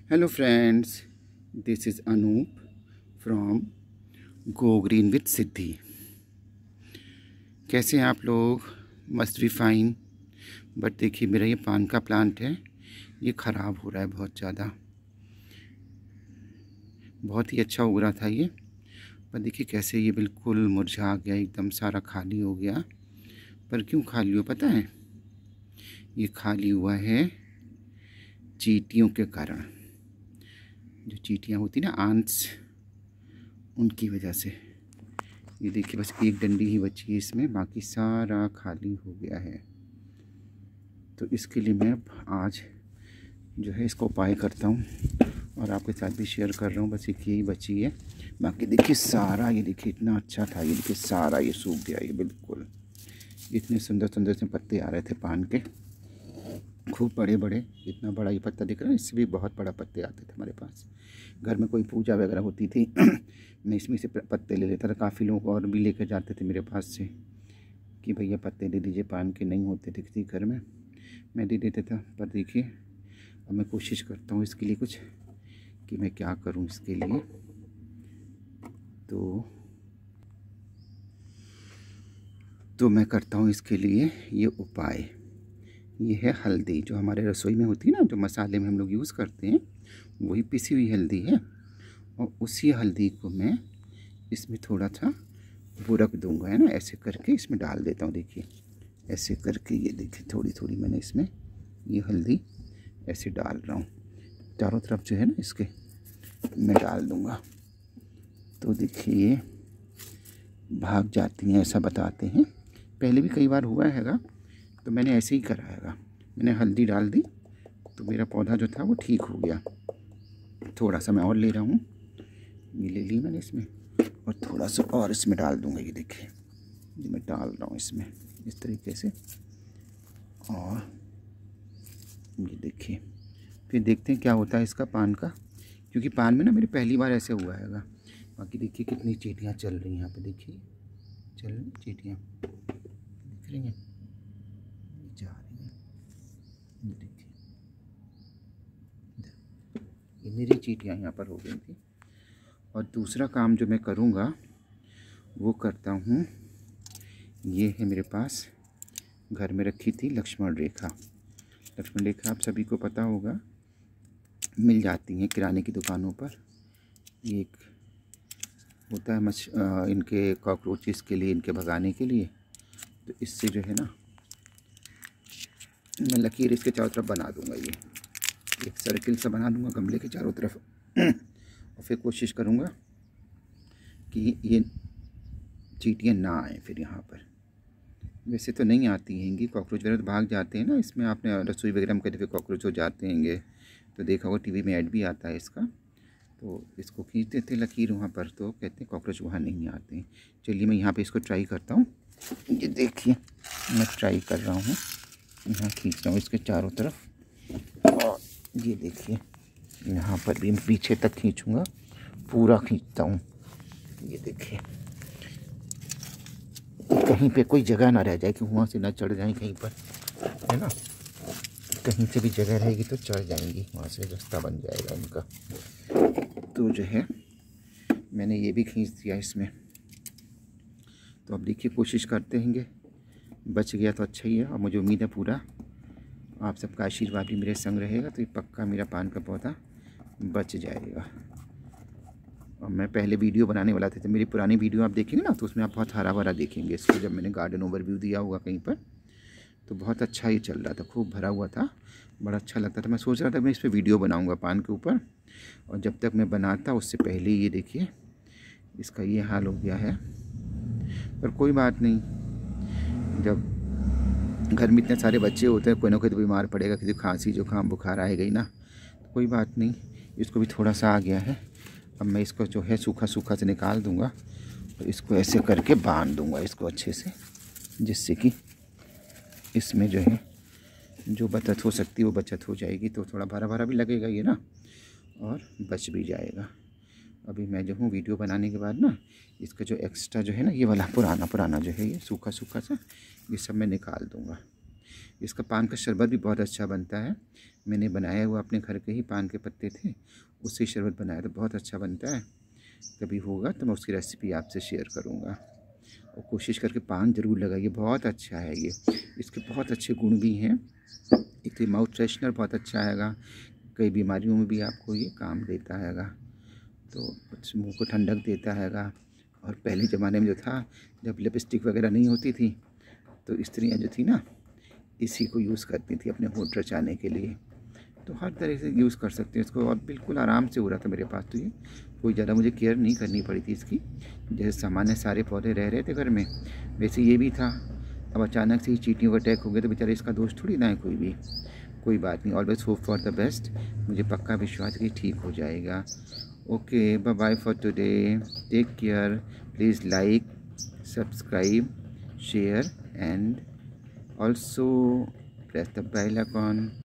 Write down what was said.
Hello friends, this is Anoop from go green with Siddhi. कैसे हैं आप लोग? Must be fine. बट देखिए, मेरा ये पान का प्लांट है, ये ख़राब हो रहा है बहुत ज़्यादा। बहुत ही अच्छा उग रहा था ये, पर देखिए कैसे ये बिल्कुल मुरझा गया, एकदम सारा खाली हो गया। पर क्यों खाली हो पता है? ये खाली हुआ है चींटियों के कारण। जो चींटियाँ होती ना, आंट्स, उनकी वजह से। ये देखिए, बस एक डंडी ही बची है इसमें, बाकी सारा खाली हो गया है। तो इसके लिए मैं आज जो है इसका उपाय करता हूँ और आपके साथ भी शेयर कर रहा हूँ। बस एक यही बची है, बाकी देखिए सारा, ये देखिए इतना अच्छा था, ये देखिए सारा ये सूख गया। ये बिल्कुल इतने सुंदर सुंदर से पत्ते आ रहे थे पान के, खूब बड़े बड़े। इतना बड़ा ये पत्ता दिख रहा है, इससे भी बहुत बड़ा पत्ते आते थे हमारे पास। घर में कोई पूजा वगैरह होती थी मैं इसमें से पत्ते ले लेता था। काफ़ी लोग और भी लेकर जाते थे मेरे पास से कि भैया पत्ते दे दीजिए, पान के नहीं होते थे किसी घर में, मैं दे देता था। पर देखिए अब मैं कोशिश करता हूँ इसके लिए कुछ, कि मैं क्या करूँ इसके लिए। तो मैं करता हूँ इसके लिए ये उपाय। ये है हल्दी, जो हमारे रसोई में होती है ना, जो मसाले में हम लोग यूज़ करते हैं, वही पिसी हुई हल्दी है। और उसी हल्दी को मैं इसमें थोड़ा सा वो रख दूँगा, है ना, ऐसे करके इसमें डाल देता हूँ। देखिए ऐसे करके, ये देखिए थोड़ी थोड़ी मैंने इसमें ये हल्दी ऐसे डाल रहा हूँ, चारों तरफ जो है ना इसके मैं डाल दूँगा। तो देखिए ये भाग जाती हैं, ऐसा बताते हैं। पहले भी कई बार हुआ हैगा, तो मैंने ऐसे ही करा हैगा। मैंने हल्दी डाल दी तो मेरा पौधा जो था वो ठीक हो गया। थोड़ा सा मैं और ले रहा हूँ, ये ले ली मैंने इसमें, और थोड़ा सा और इसमें डाल दूँगा। ये देखिए, ये मैं डाल रहा हूँ इसमें इस तरीके से। और ये देखिए, फिर देखते हैं क्या होता है इसका पान का, क्योंकि पान में ना मेरी पहली बार ऐसे हुआ हैगा। बाकी देखिए कितनी चींटियाँ चल रही हैं यहाँ पे, देखिए चल रही चींटियाँ, दिख रही हैं, जा रही हैं। ये देखिए, ये मेरी चींटियाँ यहाँ पर हो गई थी। और दूसरा काम जो मैं करूँगा वो करता हूँ, ये है मेरे पास घर में रखी थी लक्ष्मण रेखा। लक्ष्मण रेखा आप सभी को पता होगा, मिल जाती हैं किराने की दुकानों पर। ये एक होता है इनके कॉकरोचेस के लिए, इनके भगाने के लिए। तो इससे जो है ना, मैं लकीर इसके चारों तरफ बना दूंगा, ये एक सर्किल सा बना दूंगा गमले के चारों तरफ और फिर कोशिश करूंगा कि ये चींटियाँ ना आए फिर यहाँ पर। वैसे तो नहीं आती हैंगी, कॉकरोच वगैरह तो भाग जाते हैं ना। इसमें आपने रसोई वगैरह में कभी फिर कॉकरोच हो जाते हैंगे, तो देखा होगा टीवी में ऐड भी आता है इसका। तो इसको खींच देते लकीर वहाँ पर, तो कहते हैं कॉकरोच वहाँ नहीं आते हैं। चलिए मैं यहाँ पे इसको ट्राई करता हूँ। ये देखिए मैं ट्राई कर रहा हूँ, यहाँ खींच रहा हूँ इसके चारों तरफ। और ये देखिए यहाँ पर भी मैं पीछे तक खींचूँगा, पूरा खींचता हूँ। ये देखिए कहीं पे कोई जगह ना रह जाए कि वहाँ से ना चढ़ जाए कहीं पर, है ना। कहीं से भी जगह रहेगी तो चढ़ जाएंगी, वहाँ से रास्ता बन जाएगा इनका। तो जो है मैंने ये भी खींच दिया इसमें। तो अब देखिए कोशिश करते हैंगे, बच गया तो अच्छा ही है। और मुझे उम्मीद है पूरा आप सबका आशीर्वाद भी मेरे संग रहेगा, तो ये पक्का मेरा पान का पौधा बच जाएगा। और मैं पहले वीडियो बनाने वाला था, तो मेरी पुरानी वीडियो आप देखेंगे ना, तो उसमें आप बहुत हरा भरा देखेंगे इसको। जब मैंने गार्डन ओवरव्यू दिया होगा कहीं पर, तो बहुत अच्छा ही चल रहा था, खूब भरा हुआ था, बड़ा अच्छा लगता था। मैं सोच रहा था मैं इस पर वीडियो बनाऊँगा पान के ऊपर। और जब तक मैं बनाता उससे पहले ये देखिए इसका ये हाल हो गया है। पर कोई बात नहीं, जब घर में इतने सारे बच्चे होते हैं, कोई ना कोई तो बीमार पड़ेगा, किसी खांसी जुकाम बुखार आएगा ही ना। तो कोई बात नहीं, इसको भी थोड़ा सा आ गया है। अब मैं इसको जो है सूखा सूखा से निकाल दूंगा और इसको ऐसे करके बांध दूंगा इसको अच्छे से, जिससे कि इसमें जो है जो बचत हो सकती है वो बचत हो जाएगी। तो थोड़ा भरा भरा भी लगेगा ये ना, और बच भी जाएगा। अभी मैं जो हूँ वीडियो बनाने के बाद ना, इसका जो एक्स्ट्रा जो है ना, ये वाला पुराना जो है, ये सूखा सूखा सा, ये सब मैं निकाल दूँगा। इसका पान का शरबत भी बहुत अच्छा बनता है। मैंने बनाया हुआ अपने घर के ही पान के पत्ते थे, उससे शरबत बनाया तो बहुत अच्छा बनता है। कभी होगा तो मैं उसकी रेसिपी आपसे शेयर करूँगा। और कोशिश करके पान ज़रूर लगाइए, बहुत अच्छा है ये। इसके बहुत अच्छे गुण भी हैं। एक तो माउथ फ्रेशनर बहुत अच्छा हैगा, कई बीमारियों में भी आपको ये काम देता हैगा, तो मुंह को ठंडक देता हैगा। और पहले ज़माने में जो था, जब लिपस्टिक वगैरह नहीं होती थी, तो स्त्रियाँ जो थी ना, इसी को यूज़ करती थी अपने होंठ रचाने के लिए। तो हर तरह से यूज़ कर सकते हैं इसको, और बिल्कुल आराम से हो रहा था मेरे पास। तो ये कोई ज़्यादा मुझे केयर नहीं करनी पड़ी थी इसकी। जैसे सामान्य सारे पौधे रह रहे थे घर में, वैसे ये भी था। अब अचानक से ही चींटियों का अटैक हो गया तो बेचारे इसका दोष थोड़ी ना है कोई भी। कोई बात नहीं, always hope for the best. मुझे पक्का विश्वास है कि ठीक हो जाएगा। Okay, bye bye for today, take care. Please like, subscribe, share, and also press the bell icon.